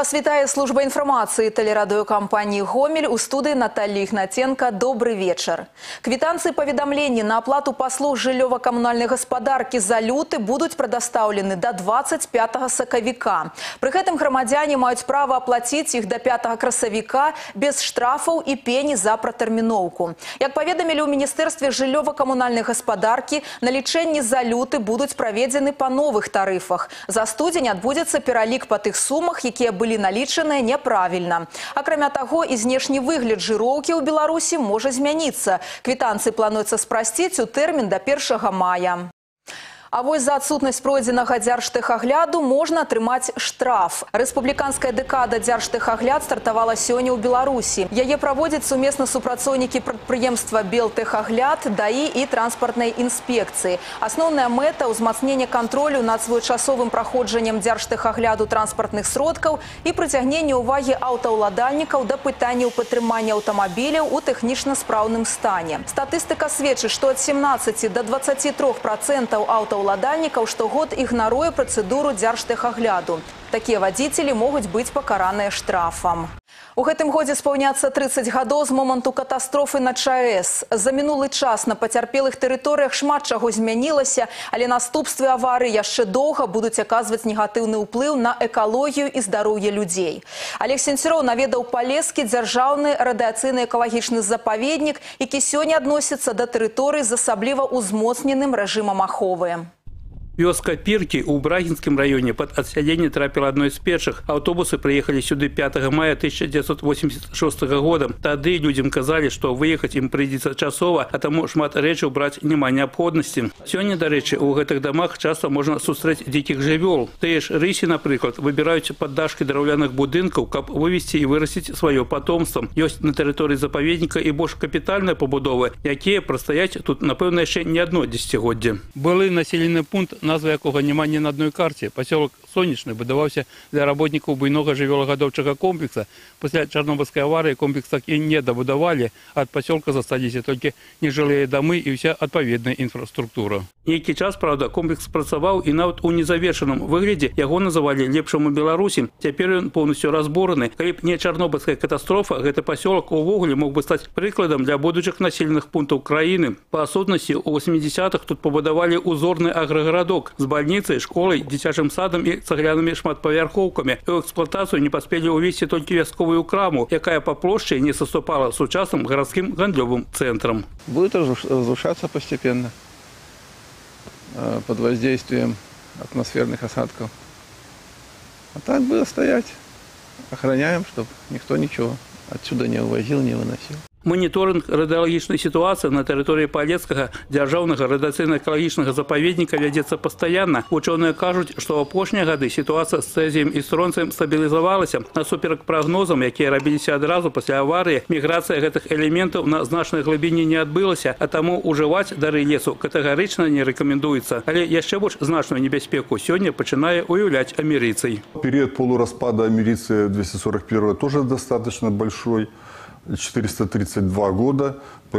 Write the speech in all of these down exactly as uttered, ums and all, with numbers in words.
Вас вітає служба інформації телерадіокомпанії «Гомель». У студії Наталья Игнатенко. Добрый вечер. Квитанции поведомлений на оплату послуг жыллёва-коммунальной господарки за люты будут предоставлены до двадцать пятого сакавіка. При гэтым громадяне имеют право оплатить их до пятого красавіка без штрафов и пени за протэрміноўку. Як поведомили у Министерстве жыллёва-коммунальной господарки, налічэнні за люты будут проведены по новых тарифах. За студзень отбудется пералік по тых сумах, якія были налічаныя няправільна. Акрамя таго, і знешні выгляд жыроўкі ў Беларусі можа змяніцца. Квитанции плануецца спрасціць у тэрмін до першага мая. А вось за адсутнасць пройдзенага дзяржтэхагляду можна атрымаць штраф. Рэспубліканская дэкада дзяржтэхагляд стартавала сёння ў Беларусі. Яе праводзяць сумесна супрацоўнікі прадпрыемства «Белтэхагляд», ДАІ і транспартнай інспекцыі. Асноўная мэта – ўзмацненне кантролю над своечасовым праходжаннем дзяржтэхагляду транспартных сродкаў і прыцягненне ўвагі аўтаўладальнікаў да пытанняў падтрымання аўтамабіляў у тэхнічна спраўным стане. Статыстыка сведчыць, што ад семнаццаці да дваццаці трох працэнтаў аўтаўладальнікаў Уладальнікаў штогод ігнаруе працэдуру дзяржтэхагляду. Такія вадзіцелі могуць быць пакараныя штрафам. У гэтым годзе спаўняцца трыццаць гадоў з моманту катастрофы на ЧАЭС. За мінулы час на пацярпелых тэрыторыях шмат чаго змянілася, але наступствы аварыі яшчэ доўга будуць аказваць негатыўны ўплыў на экалогію і здароўе людзей. Олег Сенцюроў наведаў Палескі дзяржаўны радыацыйны экалагічны запаведнік, які сёння адносіцца да тэрыторый з асабліва ўзмоцненым рэжымам аховы. Вёска Піркі у Брагінскім раёне пад адсядзенне трапіла адной з першых. Аўтобусы прыехалі сюды пятага мая тысяча дзевяцьсот восемьдесят шостага года. Тады людзям казалі, што выехаць ім прыйдзецца часова, а таму шмат рэчаў браць няма неабходнасці. Сёння, дарэчы, у гэтых дамах часта можна сустрэць дзікіх жывёл. Тыя ж рысі, напрыклад, выбіраюць паддашкі драўляных будынкаў, каб вывесці і вырасціць сваё патомства. Ёсць на тэрыторыі запаведніка і больш капітальныя пабудовы, якія прастаяць тут, напэўна, яшчэ не адно дзесяцігоддзе. Былы населены пункт, назва якога няма ні на адной карце. Пасёлак Сонечны будаваўся для работнікаў буйнога жывёлагадоўчага комплекса. Пасля чарнобыльскай аварыі комплекс так і не дабудавалі. Ад пасёлка засталіся толькі нежылыя дамы і ўся адпаведная інфраструктура. Нейкі час, правда, комплекс працаваў і нават у незавершаным выглядзе яго называлі лепшым у Беларусі. Цяпер ён поўнасцю разбураны. Калі б не чарнобыльская катастрофа, гэты пасёлак увогуле мог бы стаць прыкладам для будучых населеных пунктаў краіны. Па сутнасці, у восьмідзесятых тут пабудавалі узорны аграгарадок з бальніцай, школай, дзіцячым садам і цаглянымі шматпавярхоўкамі. У эксплуатацыю не паспелі ўвесці толькі вясковую краму, якая па плошчы не саступала сучасным гарадскім гандлёвым цэнтрам. Будет разрушаться постепенно под воздействием атмосферных осадков. А так будет стоять. Охраняем, чтобы никто ничего отсюда не увозил, не выносил. Моніторинг радыалагічнай сітуацыі на тэрыторыі Палецкага дзяржаўнага радыацыйна-экалагічнага запаведніка вядзецца пастаянна. Учоныя кажуць, што ў апошнія гады сітуацыя з цэзіем і стронцыем стабілізавалася. Насуперак прагнозам, якія рабіліся адразу пасля аварыі, міграцыя гэтых элементаў на значнай глыбіні не адбылася, а таму ўжываць дары лесу катэгарычна не рэкамендуецца. Але яшчэ больш значную небяспеку сёння пачынае уяўляць амерыцый. Период полураспада америции двести сорок первого тоже достаточно большой. четыреста тридцать два года,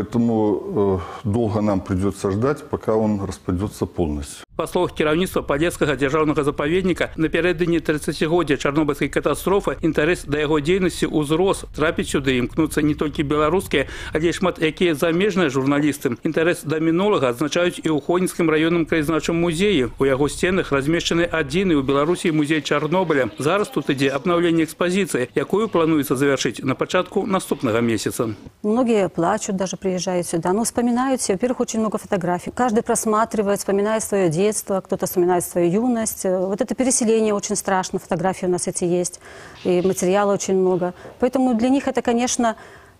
поэтому э, долго нам придется ждать, пока он распадется полностью. Па словах кіраўніцтва Палецкага дзяржаўнага запаведніка, напярэдадні трыццацігоддзя чарнобыльскай катастрофы інтарэс да яго дзейнасці ўзрос. Трапіць сюды імкнуцца не толькі беларускія, але і шмат якія замежныя журналісты. Інтарэс да мінулага адзначаюць і ў Хонінскім раённым краязнаўчым музеі. У яго сценах размешчаны адзіны ў Беларусі музей Чарнобыля. Зараз тут ідзе абнаўленне экспазіцыі, якую плануецца завяршыць на пачатку наступнага месяца. Многие плачут, даже приезжают сюда, но вспоминают все. Во-первых, очень много фотографий. Каждый просматривает, вспоминает свое детство, кто-то вспоминает свою юность. Вот это переселение очень страшно, фотографии у нас эти есть, и материала очень много. Поэтому для них это, конечно,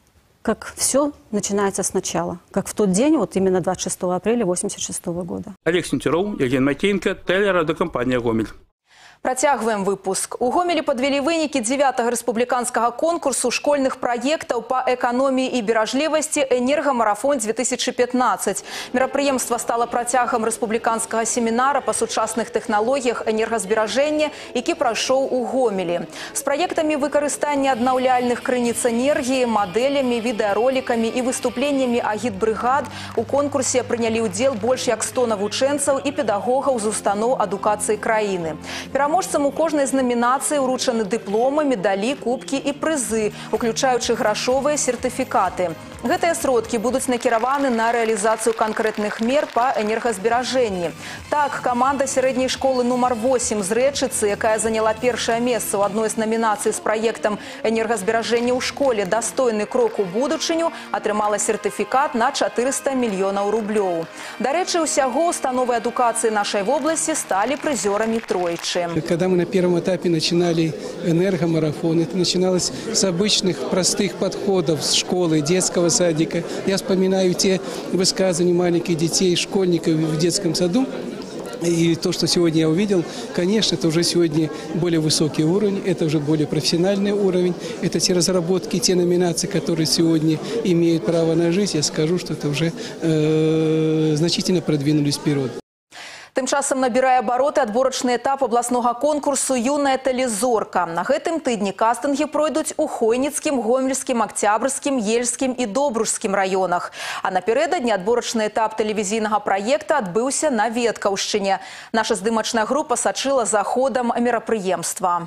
как все начинается сначала. Как в тот день, вот именно двадцать шестого апреля восемьдесят шестого года. Олег Сенцюроў, Евген Макеенко, телерадиокомпания «Гомель». Працягваем выпуск. У Гомелі подвели вынікі дзевятага рэспубліканскага конкурсу школьных праектаў па эканоміі і беражлівасці «Энергамарафон две тысячи пятнадцать». Мерапрыемства стало працягам рэспубліканскага семінара па сучасных тэхналогіях энергазберажэння, які прайшоў у Гомелі. З праектамі выкарыстання аднаўляльных крыніц энергіі, мадэлямі, відэаролікамі і выступленнямі агітбрыгад у конкурсе прынялі ўдзел больш як сто навучэнцаў і педагогаў з устаноў адукацыі краіны. Пераможцам Пераможцам у кожнай з намінацый уручаны дыпломы, медалі, кубкі і прызы, уключаючы грашовыя сертыфікаты. Гэтыя сродкі будуць накіраваны на рэалізацыю канкрэтных мер па энергазберажэнні. Так, каманда сярэдняй школы нумар восем з Рэчыцы, якая заняла першае месца ў адной з намінацый з праектам энергазберажэння ў школе «Дастойны крок у будучыню», атрымала сертыфікат на чатырыста мільёнаў рублёў. Дарэчы, усяго установы адукацыі нашай вобласці сталі прызёрамі тройчы. Когда мы на первом этапе начинали энергомарафон, это начиналось с обычных простых подходов с школы, детского садика. Я вспоминаю те высказывания маленьких детей, школьников в детском саду. И то, что сегодня я увидел, конечно, это уже сегодня более высокий уровень, это уже более профессиональный уровень. Это те разработки, те номинации, которые сегодня имеют право на жизнь. Я скажу, что это уже э, значительно продвинулись вперед. Тым часам набірае абароты адборачны этап абласнога конкурсу «Юная тэлезорка». На гэтым тыдні кастынгі пройдуць у Хойніцкім, Гомельскім, Акцябрскім, Ельскім і Добружскім раёнах. А напярэдадні адборачны этап тэлевізійнага праекта адбыўся на Веткаўшчыне. Наша здымачная група сачыла за ходам мерапрыемства.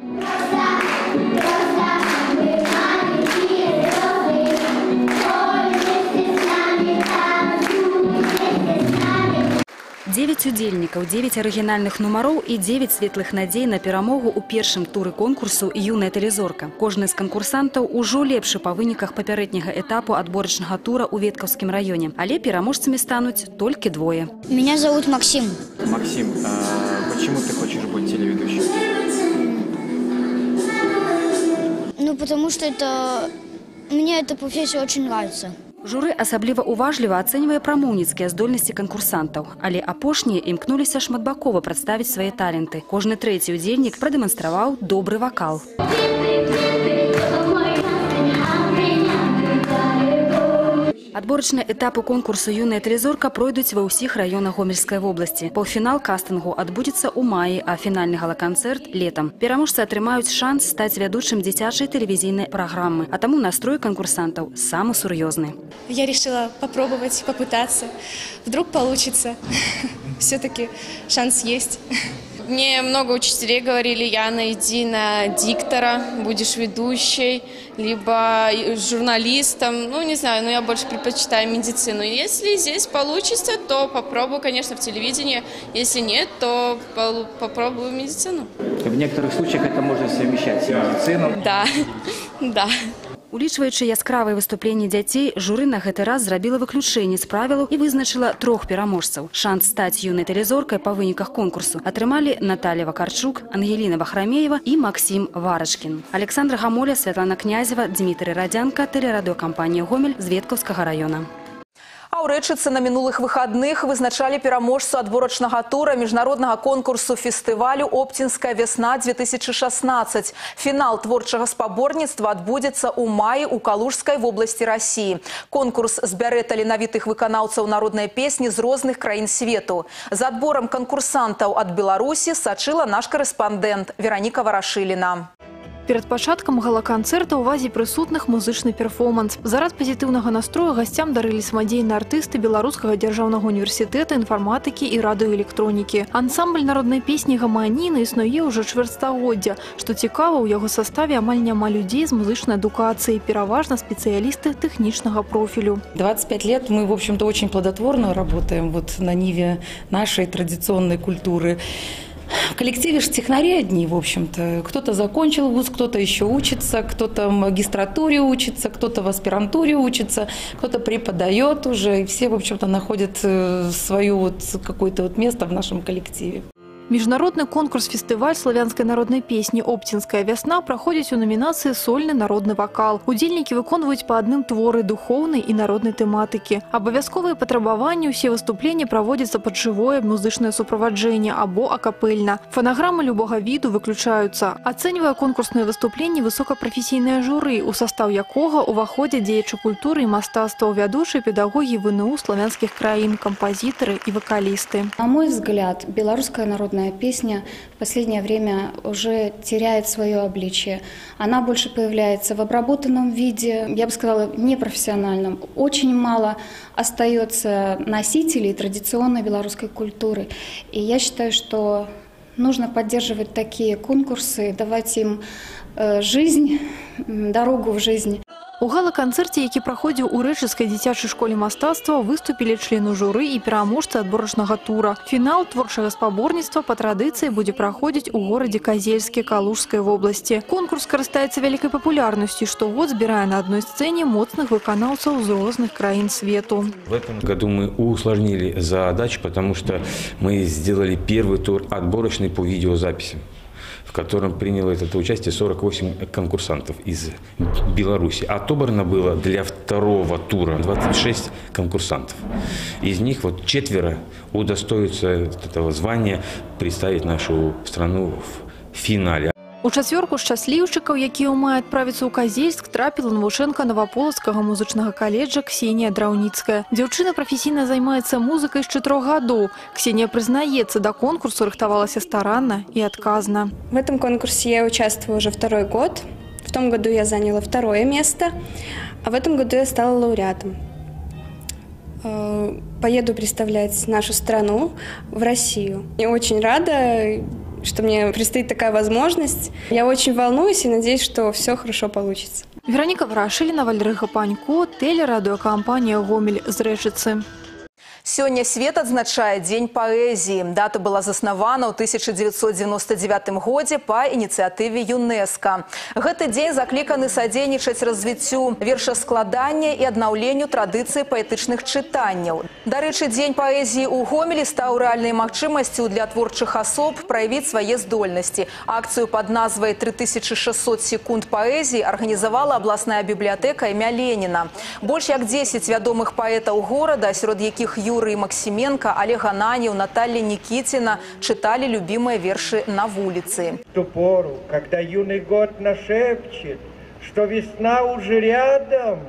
девять удзельнікаў, девять арыгінальных нумароў і девять светлых надзей на перамогу ў першым туры конкурсу «Юная тэлезорка». Кожны з канкурсантаў ужо лепшы па выніках папярэдняга этапу адборачнага тура ў Веткаўскім раёне. Але пераможцамі стануць толькі двое. Меня зовут Максим. Максим, а почему ты хочешь быть телеведущим? Ну, потому что это... мне эта профессия очень нравится. Журы асабліва уважліва ацэньвае прамоўніцкія здольнасці канкурсантаў, але апошнія імкнуліся шматбакова прадставіць свае таленты. Кожны трэці удзельнік прадэманстраваў добры вакал. Адборачныя этапы конкурсу «Юная тэлезорка» пройдуць ва ўсіх раёнах Гомельскай вобласці. Паўфінал кастынгу адбудзецца ў маі, а фінальны гала-канцэрт – летам. Пераможцы атрымаюць шанс стаць вядучым дзіцячай тэлевізійнай праграмы, а таму настрой канкурсантаў самы сур'ёзны. Я решила попробовать, попытаться. Вдруг получится. Все-таки шанс есть. Мне много учителей говорили: Яна, иди на диктора, будешь ведущей, либо журналистом. Ну, не знаю, но я больше предпочитаю медицину. Если здесь получится, то попробую, конечно, в телевидении. Если нет, то попробую медицину. В некоторых случаях это можно совмещать с медициной. Да, да. Улічваючы яскравыя выступленні дзяцей, журы на гэты раз зрабіла выключэнне з правілаў і вызначыла трох пераможцаў. Шанс стаць юнай тэлезоркай па выніках конкурсу атрымалі Наталья Вакарчук, Ангеліна Вахрамеева і Максим Варачкін. Александра Гамоля, Святлана Князева, Дмітрый Радзянка, тэлерадыёкампанія «Гомель» з Веткаўскага раёна. А ў Рэчыцы на мінулых выхадных вызначалі пераможцу адборачнага тура міжнароднага конкурсу фестывалю «Оптинская весна-две тысячи шестнадцать». Фінал творчага спаборніцтва адбудзецца ў маі ў Калужскай вобласці Расіі. Конкурс збярэ таленавітых выканаўцаў народнай песні з розных краін свету. За адборам канкурсантаў ад Беларусі сачыла наш корэспандэнт Вераніка Варашыліна. Перед пачаткам гала-канцэрта ў увазе прысутных музычны перформанс. Зарад пазітыўнага настрою гасцям дарылі самадзейныя артысты Беларускага дзяржаўнага універсітэта інфарматыкі і радыёэлектронікі. Ансамбль народнай песні «Гаманіна» існуе ўжо чвэрцьстагоддзя. Што цікава, у яго саставе амаль няма людзей з музычнай адукацыяй, пераважна спецыялісты тэхнічнага профілю. двадцать пять лет мы, в общем-то, очень плодотворно работаем вот на ниве нашей традиционной культуры. В коллективе же технари одни, в общем-то. Кто-то закончил вуз, кто-то еще учится, кто-то в магистратуре учится, кто-то в аспирантуре учится, кто-то преподает уже. И все, в общем-то, находят свое вот какое-то вот место в нашем коллективе. Міжнародны конкурс-фестываль славянскай народнай песні «Оптинская весна» праходзіць у номінацыі «Сольны народны вакал». Удзельнікі выконваюць па адным творы духоўнай і народнай тэматыкі. Абавязковыя патрабаванні, усе выступленні праводзяцца пад жывое музычнае суправаджэнне або акапельна. Фанаграмы любога віду выключаюцца. Ацэньвае конкурсныя выступленні высокапрафесійнае журы, у састаў якога ўваходзяць дзеячы культуры і мастацтва, вядучыя педагогі вэ эн у славянскіх краін, кампазітары і вакалісты. На мой взгляд, белорусская народная песня в последнее время уже теряет свое обличие. Она больше появляется в обработанном виде, я бы сказала, непрофессиональном. Очень мало остается носителей традиционной белорусской культуры. И я считаю, что Нужно поддерживать такие конкурсы, давать им э, жизнь, дорогу в жизнь. У гала-канцэрце, які праходзіў у рэчыцкай дзіцячай школе мастацтва, выступілі члены журы і пераможцы адборачнага тура. Фінал творчага спаборніцтва па традыцыі будзе праходзіць у горадзе Казельске Калужскай вобласці. Конкурс карыстаецца вялікай папулярнасцю, штогод збірае на адной сцэне моцных выканаўцаў з розных краін свету. В этом году мы усложнили задачу, потому что мы сделали первый тур отборочный по видеозаписям, в котором приняло это участие сорок восемь конкурсантов из Беларуси. Отобрано было для второго тура двадцать шесть конкурсантов. Из них вот четверо удостоятся этого звания представить нашу страну в финале. У чацвёрку шчасліўчыкаў, якія ў маі адправіцца ў Казельск, трапіла навучэнка Новаполацкага музычнага каледжа Ксенія Драўніцкая. Дзяўчына прафесійна займаецца музыкай з чатырох гадоў. Ксения признаецца, до конкурсу рыхтавалася старанна и отказно. В этом конкурсе я участвую уже второй год. В том году я заняла второе место, а в этом году я стала лауреатом. Поеду представлять нашу страну в Россию. Я очень рада, что мне предстоит такая возможность. Я очень волнуюсь и надеюсь, что все хорошо получится. Вероника Врашилина, Валерий Панько, телерадиокомпания «Гомель» з Рэчыцы. Сёння свет адзначае Дзень паэзіі. Дата была заснавана ў тысяча дзевяцьсот дзевяносто девятым годзе па ініцыятыве ЮНЕСКО. Гэты дзень закліканы садзейнічаць развіццю вершаскладання і аднаўленню традыцыі паэтычных чытанняў. Дарэчы, Дзень паэзіі ў Гомелі стаў рэальнай магчымасцю для творчых асоб праявіць свае здольнасці. Акцыю пад назвай «три тысячи шестьсот секунд паэзіі» арганізавала абласная бібліятэка імя Леніна. Больш як дзесяць вядомых паэтаў горада, сярод якіх Юрий Максименко, Олег Ананьев, Наталья Никитина читали любимые верши на улице. В ту пору, когда юный год нашепчет, что весна уже рядом,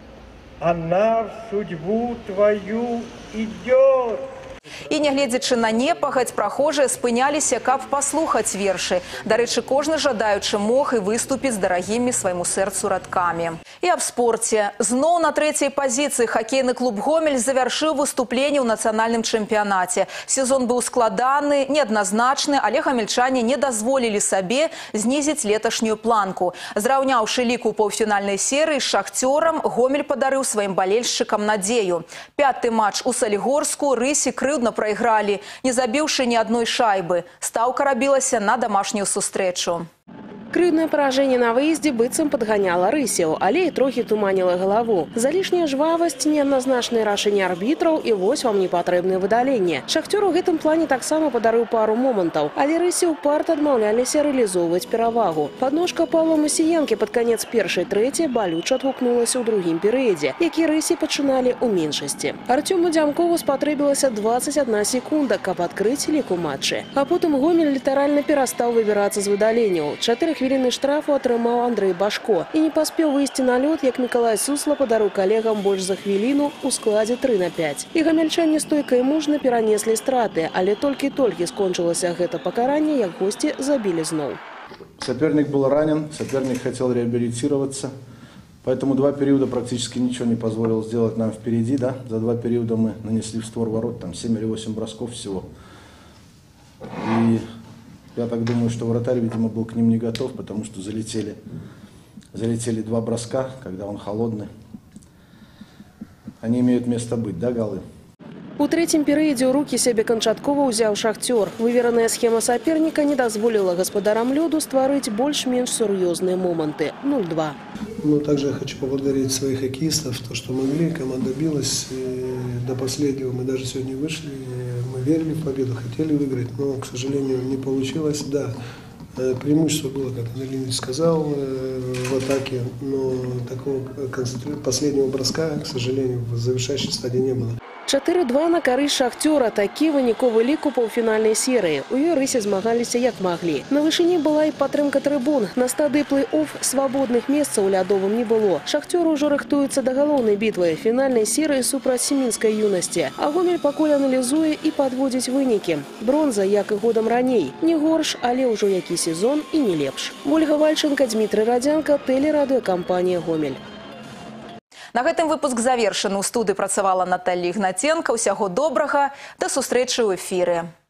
она в судьбу твою идет. І, нягледзячы на непагадзь, прахожыя спыняліся, каб паслухаць вершы. Дарэчы, кожны жадаючы мог і выступіць з дарагімі свайму сэрцу радкамі. І аб спорце. Зноў на трэцяй пазіцыі хакейны клуб «Гомель» завяршыў выступленне ў нацыянальным чэмпіянаце. Сезон быў складаны, неадназначны, але гамельчане не дазволілі сабе знізіць леташнюю планку. Зраўняўшы лік у паўфінальнай серыі з «Шахцёрам», Гомель падарыў сваім балельшчыкам надзею. Пяты матч у Салігорску рысі крыўдна прайгралі, не забіўшы ні адной шайбы. Стаўка рабілася на дамашнюю сустрэчу. Крыўднае паражэнне на выездзе быццам падганяла рысяў, але і трохі туманіла галаву. Залішняя жвавасць, неадназначныя рашэнні арбітраў і вось вам непатрэбнае выдаленне. Шахцёр у гэтым плане таксама падарыў пару момантаў, але рысы ўпарт адмаўляліся рэалізоўваць перавагу. Падножка Павла Масіенкі пад канец першай трэцяй балюча адгукнулася ў другім перыядзе, які рысы пачыналі ў меншасці. Артёму Дзямкову спатрэбілася дваццаць адна секунда, каб адкрыць лік у матчы. А потым Гомель літаральна перастаў выбірацца з выдаленняў. Чатыры хвіліны штрафу атрымаў Андрэй Башко і не паспеў выйсці на лёд, як Мікалай Сусла падарыў калегам больш за хвіліну ў складзе тры на пяць. І гамельчане стойка і мужна перанеслі страты, але толькі-толькі скончылася гэта пакаранне, як госці забілі зноў. Соперник был ранен, соперник хотел реабилитироваться, поэтому два периода практически ничего не позволил сделать нам впереди. Да? За два периода мы нанесли в створ ворот там семь или восемь бросков всего. И я так думаю, что вратарь, видимо, был к ним не готов, потому что залетели, залетели два броска, когда он холодный. Они имеют место быть, да, голы? У трэцім перыядзе ў рукі сябе канчаткова ўзяў Шахцёр. Вывераная схема саперніка не дазволіла гаспадарам лёду стварыць больш-менш сур'ёзныя моманты. нуль два. Ну, также я хочу поблагодарить своих хоккеистов, то, что могли, команда билась до последнего. Мы даже сегодня вышли, мы верили в победу, хотели выиграть, но, к сожалению, не получилось. Да, преимущество было, как Андрей сказал, в атаке, но такого последнего броска, к сожалению, в завершающей стадии не было. чатыры два на карысць Шахцёра. Такі выніковы лік у паўфінальнай серыі. У ёй рысы змагаліся як маглі. На вышыні была і падтрымка трыбун. На стадыі плэй-офф свабодных месцаў лядовым не было. Шахцёр ужо рыхтуецца да галоўнай бітвы фінальнай серыі супраць семінскай юнасці. А Гомель пакуль аналізуе і падводзіць вынікі. Бронза, як і годам раней. Не горш, але ўжо які сезон і не лепш. Ольга Вальченко, Дмітрий Радзянка, телерадыёкампанія «Гомель». На гэтым выпуск завершаны. У студыі працавала Наталья Ігнаценка. Усяго добрага. Да сустрэчы ў эфіры.